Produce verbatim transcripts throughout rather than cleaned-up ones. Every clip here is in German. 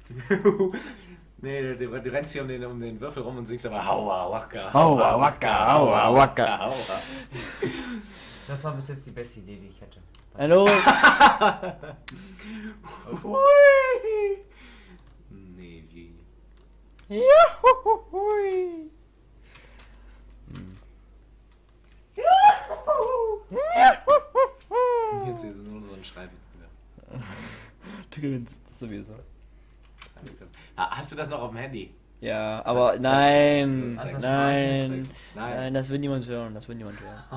Nee, du, du, du rennst hier um den, um den Würfel rum und singst aber Haua Waka. Haua Waka, Haua Waka. Haua. Das war bis jetzt die beste Idee, die ich hätte. Hallo? Hui. Nee, wie? Juhuhui. Jetzt ist es nur so ein Schreiben. Du gewinnst sowieso. Hast du das noch auf dem Handy? Ja, aber Zeig- nein, zeig- nein, zeig- nein, zeig- Nein. nein, das wird niemand hören, das wird niemand hören.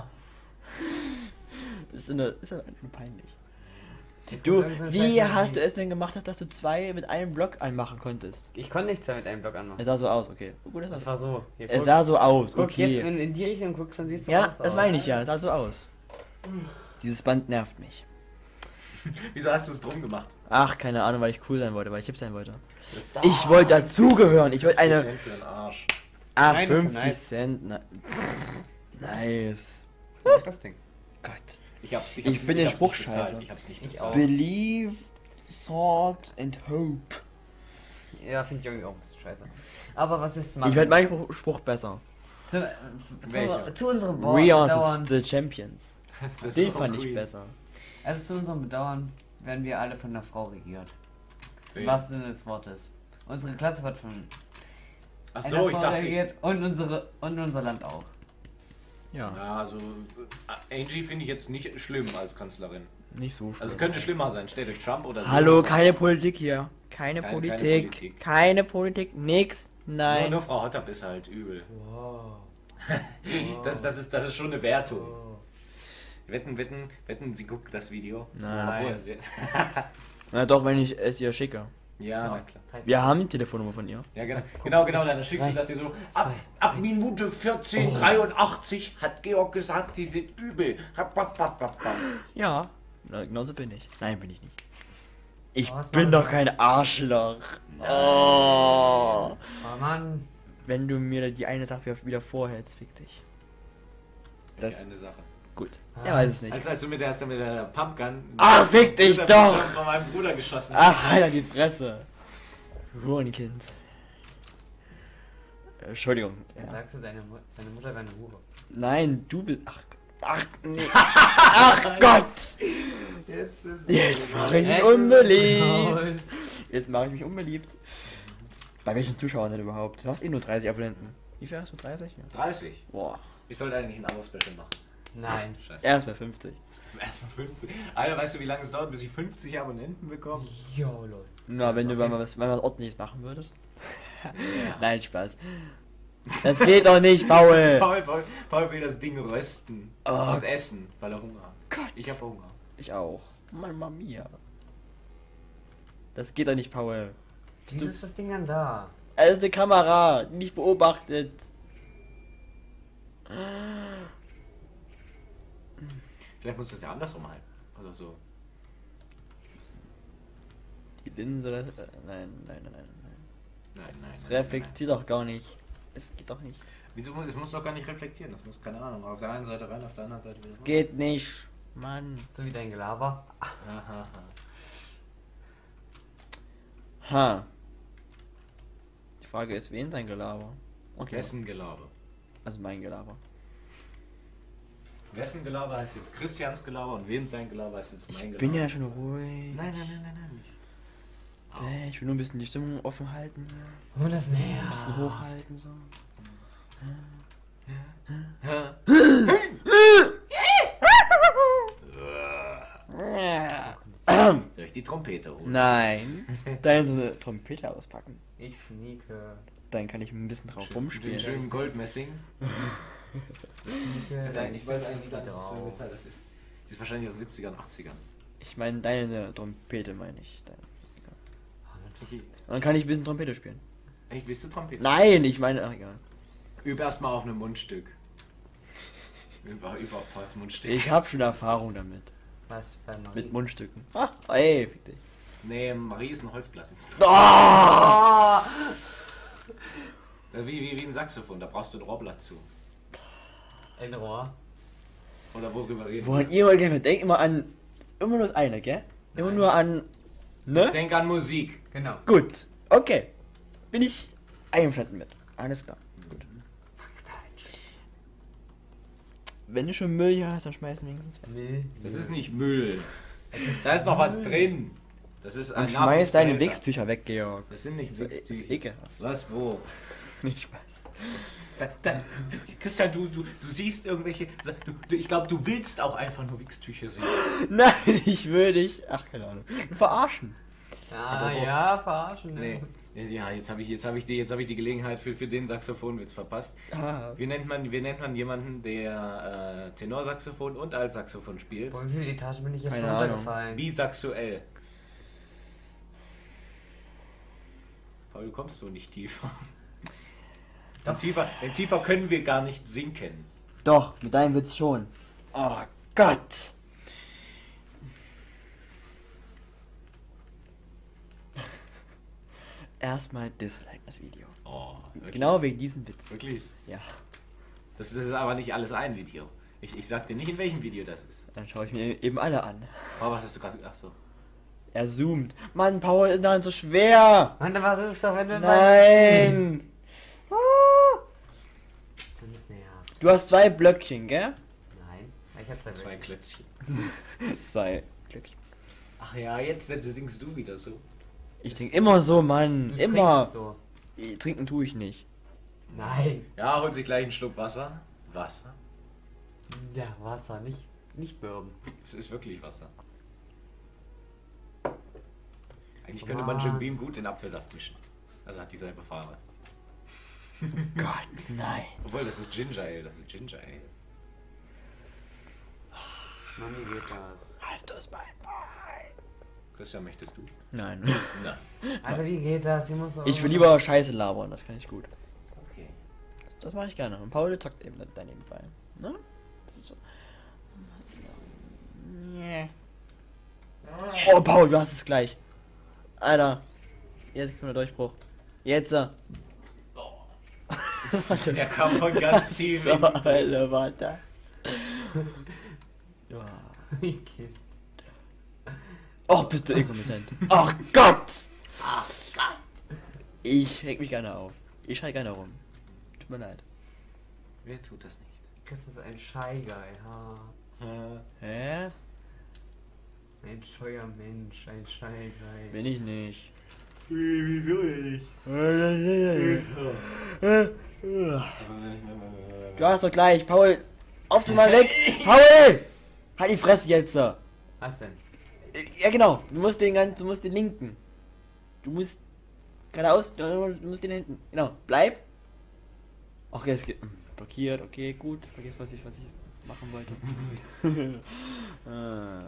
Das ist, eine, ist ja nur peinlich. Jetzt Du, kommt irgend so eine wie Scheiße, hast die- du es denn gemacht, dass du zwei mit einem Block einmachen konntest? Ich konnte nichts mehr mit einem Block anmachen. Es sah so aus, okay. Gut, Das das war so. Hier, es guck, sah so aus, guck jetzt, wenn okay. du in die Richtung guckst, dann siehst du Ja, auch so das aus. meine ich ja, es sah so aus. Dieses Band nervt mich. Wieso hast du es drum gemacht? Ach, keine Ahnung, weil ich cool sein wollte, weil ich hip sein wollte. Das Ich wollte dazugehören, ich wollte eine... Cent für den Arsch. Ach, Nein, das ist fünfzig nice. Cent, na, nice. Das Ding. Gott. Ich, hab's, Ich hab's- find den hab's Spruch nicht bezahlt. scheiße. Ich hab's nicht Ich bezahlt. auch. Believe, thought and hope. Ja, finde ich irgendwie auch ein bisschen scheiße. Aber was ist machen? Ich werde meinen Spruch, Spruch besser. zu, äh, Welcher? zu, zu unserem We are Bedauern, the, the champions. Das Den ist fand von ich Queen. besser. also zu unserem Bedauern werden wir alle von einer Frau regiert. Wen? Im wahrsten Sinne des Wortes. Unsere Klasse wird von Ach einer so, ich Frau dachte. Ich, regiert und unsere und unser Land auch. Ja, ja, also äh, Angie finde ich jetzt nicht schlimm als Kanzlerin. nicht so schlimm. Also es könnte schlimmer sein. Stellt euch Trump oder so. Hallo, keine Politik hier. Keine, Keine- Politik. keine Politik. Keine Politik. Nix. Nur, Nein. nur Frau Hottap ist halt übel. Wow. Das, das, ist, das ist schon eine Wertung. Wetten, wetten, wetten, sie guckt das Video. Nein. Obwohl, sie, Na doch, wenn ich es ihr schicke. ja, So, na klar. Wir haben die Telefonnummer von ihr. Ja, genau, genau, genau, dann schickst du das hier so. Ab, ab Minute vierzehn dreiundachtzig hat Georg gesagt, sie sind übel. Rap, rap, rap, rap, rap. Ja, na, genauso bin ich. Nein, bin ich nicht. Ich Oh, was bin machen doch wir? kein Arschloch. Oh. Oh Mann. Wenn du mir die eine Sache wieder vorhältst, fick dich. Das- Das eine Sache. Gut. Ah. Er weiß es nicht. Als, als du mit der, als du mit der Pumpgun. Ah, fick dich das doch! Von meinem Bruder geschossen hast. Ach, Alter, die Fresse. Hurenkind. Äh, Entschuldigung. Dann Ja. sagst du, deine, Mu deine Mutter wäre eine Hure. Nein, du bist. Ach, ach, nee. Ach Gott! Jetzt ist Jetzt mache ich mich Jetzt unbeliebt. ist Jetzt mache ich mich unbeliebt. Bei welchen Zuschauern denn überhaupt? Du hast eh nur dreißig Abonnenten. Wie viel hast du? dreißig? Ja. dreißig. Boah. Ich sollte eigentlich ein Abo-Special machen. Nein. Scheiße. Erst bei fünfzig. Erstmal fünfzig. Alter, weißt du, wie lange es dauert, bis ich fünfzig Abonnenten bekomme? Jo, Leute. Na, wenn du okay. mal was, mal was Ordentliches machen würdest. Ja. Nein, Spaß. Das geht doch nicht, Paul. Paul, Paul, Paul will das Ding rösten Oh. und essen, weil er Hunger hat. Gott. Ich habe Hunger. Ich auch. Mamma mia. Das geht doch nicht, Paul. Wieso ist das Ding dann da? Es ist eine Kamera, die mich beobachtet. Vielleicht muss das ja andersrum halten. Oder so. Die Linse. Äh, nein, nein, nein, nein, nein. Nein, nein. Das nein, reflektiert doch gar nicht. Es geht doch nicht. nein. Wieso? Es muss doch gar nicht reflektieren. Das muss, keine Ahnung, auf der einen Seite rein, auf der anderen Seite wieder. Geht nicht. Mann. So wie dein Gelaber. Aha. Ha. Die Frage ist, wen dein Gelaber? Okay. Wessen Gelaber? Also mein Gelaber. Wessen Gelaber heißt jetzt Christians Gelaber und wem sein Gelaber heißt jetzt mein Ich Gelaber? bin ja schon ruhig. Nein, nein, nein, nein, nein. Nicht. Nee, ich will nur ein bisschen die Stimmung offen halten. Und das näher. Ein bisschen hochhalten so. Ja. Soll ich die Trompete holen? Nein. Deine so eine Trompete auspacken. Ich sneake. Dann kann ich ein bisschen drauf Den rumspielen. schönen Goldmessing. Sneake. Also eigentlich, ich weiß eigentlich nicht gar nicht, was für eine drauf. Metall das ist. Die ist wahrscheinlich aus den siebzigern, achtzigern. Ich meine deine Trompete, meine ich. Deine. Ah, natürlich. Und dann kann ich ein bisschen Trompete spielen. Echt, willst du Trompete? Nein, ich meine, ach egal. Üb erstmal auf einem Mundstück. Über, über Pauls Mundstück. Ich habe schon Erfahrung damit. Was bei Marie? Mit Mundstücken. Ah, ey, fick dich. Nee, Marie ist ein Holzblasinstrument. Oh! Wie, wie, wie ein Saxophon, da brauchst du ein Rohrblatt zu. Ein Rohr. Oder worüber reden Woran wir? ihr mal gerne denkt immer an. Immer nur das eine, gell? Immer Nein. nur an. Ich Ne? denke an Musik. Genau. Gut. Okay. Bin ich einverstanden mit. Alles klar. Gut. Wenn du schon Müll hier hast, dann schmeißen wenigstens weg. Nee. Das ist nicht Müll. Da ist noch was drin. Das ist ein Und schmeiß deine Nahrungsbehälter. Wichstücher weg, Georg. Das sind nicht Das ist Wichstücher. ekelhaft. Was, wo? Nicht Spaß. Da, da. Christian, du, du, du siehst irgendwelche... Du, du, ich glaube, du willst auch einfach nur Wichstücher sehen. Nein, ich will dich. Ach, keine Ahnung. Verarschen. Ah, Aber wo- ja, verarschen. Nee. Ja, jetzt habe ich, jetzt hab ich, die, jetzt hab ich die Gelegenheit für, für den Saxophonwitz verpasst. Ah, Wie nennt man, wie nennt man jemanden, der äh, Tenorsaxophon und Altsaxophon spielt? Boah, wie viele Etagen bin ich jetzt Keine schon Ahnung. runtergefallen? Bisexuell. Paul, du kommst so nicht tiefer. Doch. Denn tiefer, denn tiefer können wir gar nicht sinken. doch, mit deinem Witz schon. Oh Gott. Erstmal dislike das Video. Oh, wirklich? Genau wegen diesem Witz. Wirklich? Ja. Das ist aber nicht alles ein Video. Ich, ich sag dir nicht, in welchem Video das ist. Dann schaue ich mir eben alle an. Oh, was hast du gerade... Ach so. Er zoomt. Mann, Paul, ist doch nicht so schwer. Mann, was ist doch, wenn du... Nein. Ah. Das ist nervt. Du hast zwei Blöckchen, gell? Nein, ich hab zwei. Zwei Klötzchen. Zwei Blöckchen. Ach ja, jetzt, jetzt singst du wieder so. Ich trinke immer so, Mann. Du Immer. trinkst so. Trinken tue ich nicht. Nein. Ja, holt sich gleich einen Schluck Wasser. Wasser? Ja, Wasser, nicht, nicht Bourbon. Es ist wirklich Wasser. Eigentlich könnte man Jim Beam gut in Apfelsaft mischen. Also hat dieselbe Farbe. Gott, nein. Obwohl, das ist Ginger Ale, das ist Ginger Ale. Mann, wie geht das? Hast du es bei? Christian, möchtest du? Nein. Nein. Alter, wie geht das? Ich muss Ich will lieber Scheiße labern, das kann ich gut. Okay. Das, das mache ich gerne. Und Paul zockt eben daneben bei. Ne? Das ist so. Oh, Paul, du hast es gleich. Alter. Jetzt kommt der Durchbruch. Jetzt. äh. Warte. Der kam von ganz tief. So, Alter, war das. Ja. Okay. Och, bist du inkompetent. Ach Gott! Ach Gott! Ich reg mich gerne auf. Ich schrei gerne rum. Tut mir leid. Wer tut das nicht? Das ist ein Shy Guy, ha. Hä? Ein scheuer Mensch, ein Shy Guy. Bin ich nicht. Wieso nicht? Du hast doch gleich, Paul. Auf du mal weg! Paul! Halt die Fresse jetzt so. Was denn? Ja genau, du musst den ganzen, du musst den linken. Du musst geradeaus, du musst den hinten. Genau, bleib. Ach, jetzt geht blockiert, okay, gut. Vergiss, was ich, was ich machen wollte. Ah.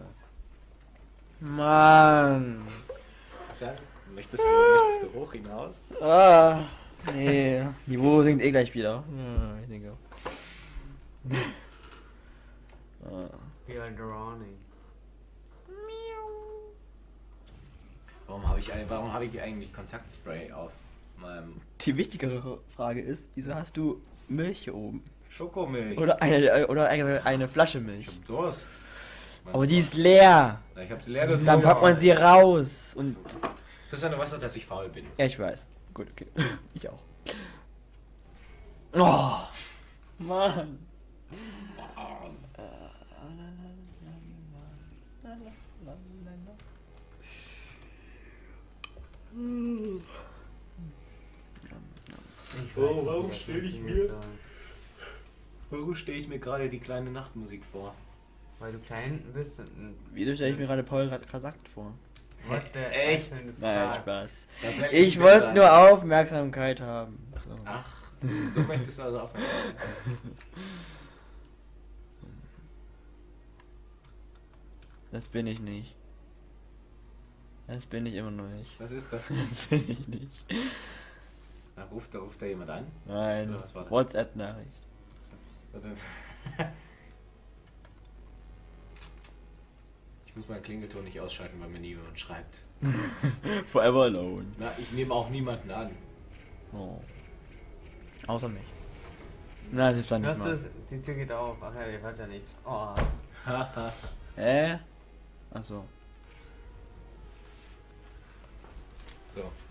Mann. Christian, möchtest du, möchtest du hoch hinaus? Ah, nee, Niveau sinkt eh gleich wieder. Ja, ich denke auch. Ah. We are drowning. Warum habe ich, ein- warum habe ich eigentlich Kontaktspray auf meinem Die wichtigere Frage ist, wieso hast du Milch hier oben? Schokomilch? Oder eine, oder eine, eine Flasche Ich Milch. hab Durst. Aber die ist leer. Ja, ich hab sie leer getrunken. Dann packt man sie raus. Und. Christian, du weißt doch, dass ich faul bin. Ja, ich weiß. Gut, okay. Ich auch. Oh. Mann. Ich Oh, weiß warum nicht, stell was ich ich mir- mit soll. Warum stehe ich mir gerade die kleine Nachtmusik vor? Weil du klein bist und... Wieso stelle ich mir gerade Paul gerade gesagt vor? What the Echt? F, wenn du Nein, fragst. Spaß. Da bleibt Ich nicht mehr wollte sein. nur Aufmerksamkeit haben. So. Ach, so möchtest du also aufhören. Das bin ich nicht. Das bin ich immer noch nicht. Was ist das? Das bin ich nicht. Da ruft, da ruft da jemand an. Nein. Oder was war das? WhatsApp-Nachricht. So, dann- Ich muss meinen Klingelton nicht ausschalten, weil mir niemand schreibt. Forever alone. Na, ich nehme auch niemanden an. Oh. Außer mich. Nein, selbst dann nicht Hörst du mal. es? Die Tür geht auf. Ach ja, ihr hört ja nichts. Oh. Hä? Achso. So,